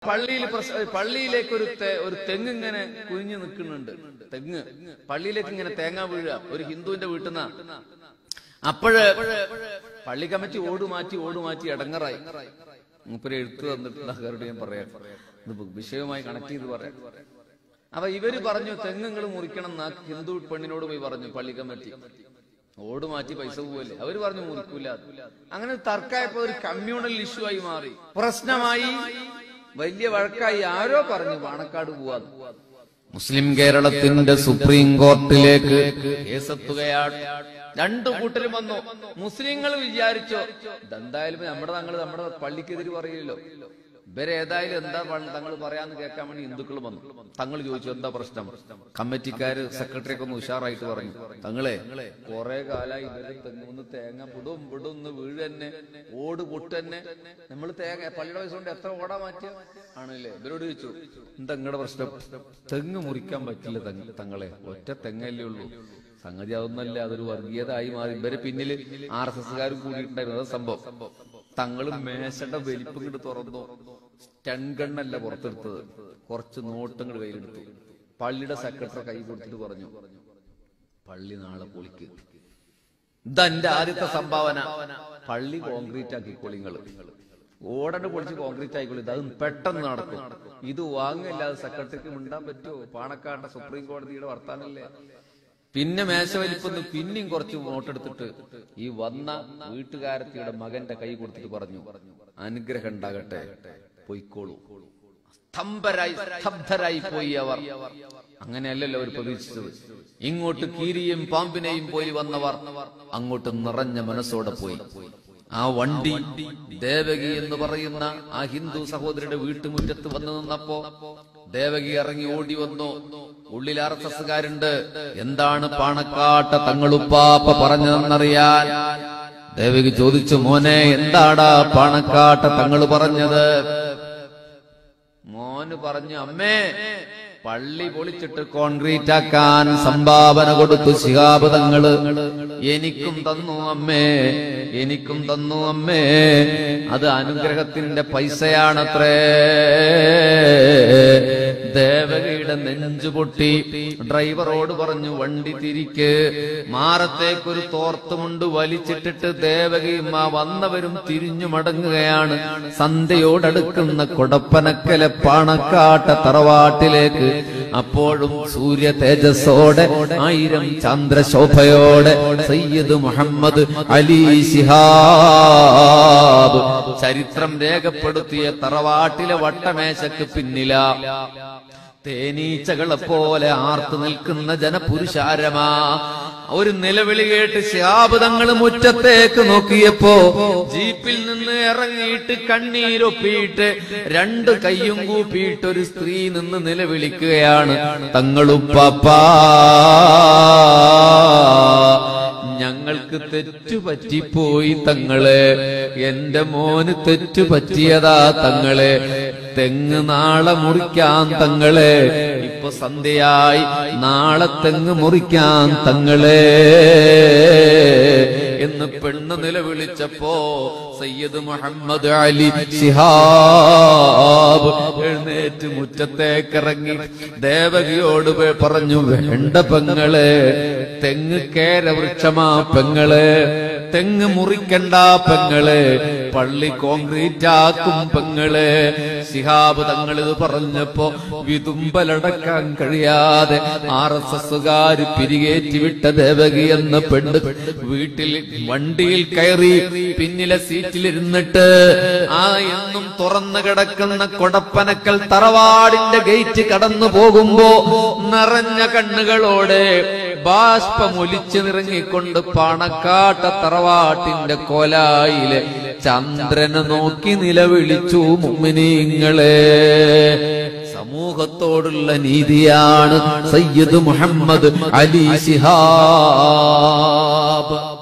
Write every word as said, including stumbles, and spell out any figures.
പള്ളിയിൽ പള്ളിയിലേക്ക് ഒരു ഒരു തെങ്ങ് ഇങ്ങനെ കുനിഞ്ഞു നിൽക്കുന്നുണ്ട്. തെങ്ങ് പള്ളിയിലേക്ക് ഇങ്ങനെ തേങ്ങ വീഴുക ഒരു ഹിന്ദുവിന്റെ വീട്ടിൽ നിന്നാ. അപ്പോഴ് പള്ളി കമ്മിറ്റി ഓടുമാറ്റി ഓടുമാറ്റി ഇടങ്ങറായി. മൂപ്പര് എഴുത്ത് തന്നിട്ടുണ്ട്. അവരോട് ഞാൻ പറയാം, ഇത് വിഷയവുമായി കണക്ട് ചെയ്ത് പറയാം. അപ്പൊ ഇവര് പറഞ്ഞു തെങ്ങുകൾ മുറിക്കണം എന്നാ ഹിന്ദു പെണ്ണിനോട് പോയി പറഞ്ഞു പള്ളി കമ്മിറ്റി. ഓട് മാറ്റി പൈസ പോവല്ലേ, അവര് പറഞ്ഞു മുറിക്കൂല. അങ്ങനെ തർക്കമായപ്പോ ഒരു കമ്മ്യൂണൽ ഇഷ്യൂ ആയി മാറി, പ്രശ്നമായി, വലിയ വഴക്കായി. ആരോ പറഞ്ഞു പാണക്കാട് പോവാന്ന്. മുസ്ലിം കേരളത്തിന്റെ സുപ്രീം കോർട്ടിലേക്ക് കേസെത്തുകയാണ്. രണ്ടു കൂട്ടരും വന്നു. മുസ്ലിങ്ങൾ വിചാരിച്ചോ ഇതെന്തായാലും നമ്മുടെ തങ്ങൾ നമ്മുടെ പള്ളിക്കെതിരെ പറയില്ലല്ലോ, ഇവരേതായാലും എന്താ തങ്ങൾ പറയാന്ന് കേൾക്കാൻ വേണ്ടി ഹിന്ദുക്കൾ വന്നു. തങ്ങൾ ചോദിച്ചു എന്താ പ്രശ്നം. കമ്മിറ്റിക്കാര് സെക്രട്ടറിയൊക്കെ ഒന്ന് ഉഷാറായിട്ട് പറഞ്ഞു, തങ്ങളെ കുറെ കാലമായി ഇവര് തെങ്ങുന്ന് തേങ്ങ പിടും പിടുന്ന് വീഴ് തന്നെ ഓട് പൊട്ടന്നെ, നമ്മൾ തേങ്ങ പള്ളിയുടെ പൈസ കൊണ്ട് എത്ര ഓടാ മാറ്റിയ ആണല്ലേ. ഇവരോട് ചോദിച്ചു എന്താ നിങ്ങളുടെ പ്രശ്നം. തെങ്ങ് മുറിക്കാൻ പറ്റില്ല തങ്ങളെ, ഒറ്റ തെങ്ങല്ലേ ഉള്ളൂ. സംഗതി അതൊന്നല്ല, അതൊരു വർഗീയത ആയി മാറി. ഇവരെ പിന്നില് ആർ എസ് എസ്കാരും കൂടിയിട്ടുണ്ടായിരുന്നു. അത് സംഭവം. തങ്ങള് മേശയുടെ വലിപ്പം ഇങ്ങോട്ട് തുറന്നു. ടെൻഗണ്ണല്ല പുറത്തെടുത്തത്, കുറച്ച് നോട്ടങ്ങൾ കയ്യിലെടുത്തു. പള്ളിയുടെ സെക്രട്ടറി കൈ കൊടുത്തിട്ട് പറഞ്ഞു പള്ളി നാളെ പൊളിക്ക്. ഇതെന്റെ ആദ്യത്തെ സംഭാവന. പള്ളി കോൺക്രീറ്റ് ആക്കിക്കോളി നിങ്ങള്, ഓടണ്ട് പൊളിച്ച് കോൺക്രീറ്റ് ആയിക്കോളി, അത് പെട്ടെന്ന് നടക്കും. ഇത് വാങ്ങില്ലാതെ സെക്രട്ടറിക്ക് മിണ്ടാൻ പറ്റുമോ? പാണക്കാട്ടെ സുപ്രീം കോടതിയുടെ വർത്താനല്ലേ. പിന്നെ മേശ വലിപ്പൊന്ന് പിന്നെയും കുറച്ച് നോട്ടെടുത്തിട്ട് ഈ വന്ന വീട്ടുകാരത്തിയുടെ മകന്റെ കൈ കൊടുത്തിട്ട് പറഞ്ഞു അനുഗ്രഹം ഉണ്ടാകട്ടെ, പൊയ്ക്കോളൂ. സ്തംഭരായി സ്തബ്ധരായി പോയി അവർ. അങ്ങനെയല്ലല്ലോ അവർ പ്രതീക്ഷിച്ചത്. ഇങ്ങോട്ട് കീരിയും പാമ്പിനെയും പോയി വന്നവർ അങ്ങോട്ട് നിറഞ്ഞ മനസ്സോടെ പോയി. ആ വണ്ടി ദേവകി എന്ന് പറയുന്ന ആ ഹിന്ദു സഹോദരിയുടെ വീട്ടുമുറ്റത്ത് വന്നു നിന്നപ്പോ ദേവകി ഇറങ്ങി ഓടി വന്നു. ഉള്ളിൽ ആർ എസ് എസ്സുകാരുണ്ട്. എന്താണ് പാണക്കാട്ട തങ്ങളുപ്പാപ്പ പറഞ്ഞതെന്നറിയാൻ ദേവകി ചോദിച്ചു, മോനെ എന്താടാ പാണക്കാട്ട തങ്ങള് പറഞ്ഞത്? മോന് പറഞ്ഞു, അമ്മേ പള്ളി പൊളിച്ചിട്ട് കോൺക്രീറ്റ് ആക്കാൻ സംഭാവന കൊടുത്തു ശിഹാബ് തങ്ങള്. എനിക്കും തന്നു അമ്മേ, എനിക്കും തന്നു അമ്മേ. അത് അനുഗ്രഹത്തിന്റെ പൈസയാണത്രേ. ദേവകിയുടെ നെഞ്ചു പൊട്ടി. ഡ്രൈവറോട് പറഞ്ഞു വണ്ടി തിരിക്ക്. മാറത്തേക്കൊരു തോർത്തുമുണ്ട് വലിച്ചിട്ടിട്ട് ദേവകിയും ആ വന്നവരും തിരിഞ്ഞു മടങ്ങുകയാണ്. സന്ധ്യയോടടുക്കുന്ന കൊടപ്പനക്കലെ പാണക്കാട്ട തറവാട്ടിലേക്ക്. അപ്പോഴും സൂര്യ തേജസ്സോടെ ആയിരം ചന്ദ്രശോഭയോടെ സയ്യിദ് മുഹമ്മദ് അലി ശിഹാബ് ചരിത്രം രേഖപ്പെടുത്തിയ തറവാട്ടിലെ വട്ടമേശക്ക് പിന്നില തേനീച്ചകളെ പോലെ ആർത്തു നിൽക്കുന്ന ജനപുരുഷാരമാ. ഒരു നിലവിളി കേട്ട് ശിഹാബ് തങ്ങൾ മുറ്റത്തേക്ക് നോക്കിയപ്പോ ജീപ്പിൽ നിന്ന് ഇറങ്ങിയിട്ട് കണ്ണീരൊപ്പിയിട്ട് രണ്ട് കയ്യും കൂപ്പിയിട്ട് ഒരു സ്ത്രീ നിന്ന് നിലവിളിക്കുകയാണ്, തങ്ങളുപ്പാപ്പാ ഞങ്ങൾക്ക് തെറ്റുപറ്റിപ്പോയി തങ്ങളെ, എന്റെ മോന് തെറ്റുപറ്റിയതാ തങ്ങളെ, തെങ്ങ് നാളെ മുറിക്കാൻ തങ്ങളെ, ഇപ്പൊ സന്ധ്യയായി നാളെ തെങ്ങ് മുറിക്കാൻ തങ്ങളെ എന്ന് പെണ്ണ് നിലവിളിച്ചപ്പോ സയ്യിദ് മുഹമ്മദ് അലി ശിഹാബ് എഴുന്നേറ്റ് മുറ്റത്തേക്കിറങ്ങി ദേവകിയോട് പറഞ്ഞു, വേണ്ട പെങ്ങളെ, തെങ്ങ് കേരവൃക്ഷമാ പെങ്ങളെ, തെങ്ങ് മുറിക്കണ്ട പെങ്ങളെ, പള്ളി കോൺക്രീറ്റ് ആക്കും പെങ്ങളെ. ശിഹാബ് തങ്ങൾ ഇത് പറഞ്ഞപ്പോ വിതുമ്പലടക്കാൻ കഴിയാതെ ആർ എസ് എസുകാര് പിരികേറ്റി വിട്ട ദേവകി എന്ന പെണ്ണ് വീട്ടിൽ വണ്ടിയിൽ കയറി പിന്നിലെ സീറ്റിലിരുന്നിട്ട് ആ എന്നും തുറന്നു കിടക്കുന്ന കൊടപ്പനക്കൽ തറവാടിന്റെ ഗേറ്റ് കടന്നു പോകുമ്പോ നിറഞ്ഞ കണ്ണുകളോടെ ബാഷ്പമൊലിച്ചു നിറങ്ങിക്കൊണ്ട് പാണക്കാട്ട തറവാട്ടിന്റെ കോലായിലെ ചന്ദ്രനെ നോക്കി നിലവിളിച്ചു, മുഅ്മിനീങ്ങളെ, സമൂഹത്തോടുള്ള നീതിയാണ് സയ്യിദ് മുഹമ്മദ് അലി ശിഹാബ്.